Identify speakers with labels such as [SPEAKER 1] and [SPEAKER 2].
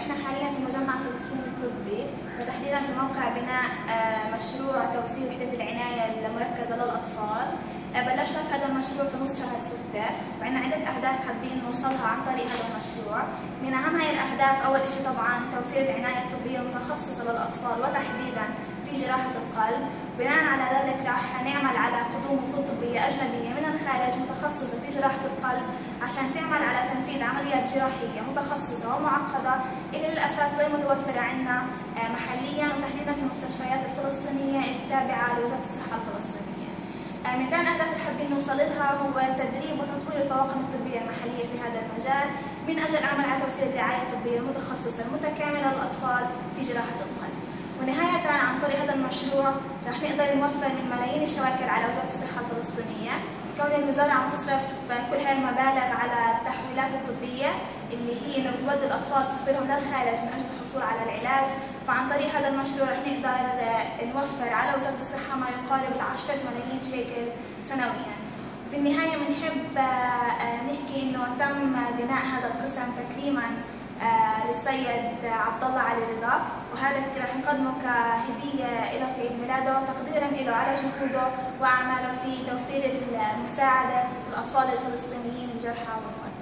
[SPEAKER 1] نحن حاليا في مجمع فلسطين الطبي، وتحديدا في موقع بناء مشروع توسيع وحدة العناية المركزة للأطفال. بلشنا في هذا المشروع في نص شهر 6، وعندنا عدة أهداف حابين نوصلها عن طريق هذا المشروع. من أهم هاي الأهداف أول شيء طبعا توفير العناية الطبية المتخصصة للأطفال وتحديدا في جراحة القلب. بناء على ذلك راح نعمل على قدوم وفود طبية أجنبية من الخارج متخصصة في جراحة القلب عشان تعمل على تنفيذ عمليات جراحية متخصصة ومعقدة اللي للأسف غير متوفرة عندنا محليا وتحديدا في المستشفيات الفلسطينية التابعة لوزارة الصحة الفلسطينية. من ثاني الأهداف اللي حابين نوصل لها هو تدريب وتطوير الطواقم الطبية المحلية في هذا المجال من أجل العمل على توفير الرعاية الطبية المتخصصة المتكاملة للأطفال في جراحة القلب. ونهاية عن طريق هذا المشروع رح نقدر نوفر من ملايين الشواكر على وزارة الصحة الفلسطينية، كون الوزارة عم تصرف كل هاي المبالغ على التحويلات الطبية اللي هي انه بتودي الأطفال تسافرهم للخارج من أجل الحصول على العلاج. فعن طريق هذا المشروع رح نقدر نوفر على وزارة الصحة ما يقارب 10 ملايين شيكل سنويا. في النهاية بنحب نحكي انه تم بناء هذا القسم تكريما للسيد عبد الله علي رضا، وهذا رح نقدمه كهدية له في عيد ميلاده تقديرا له على جهوده وأعماله في توفير المساعدة للأطفال الفلسطينيين الجرحى والقتلى.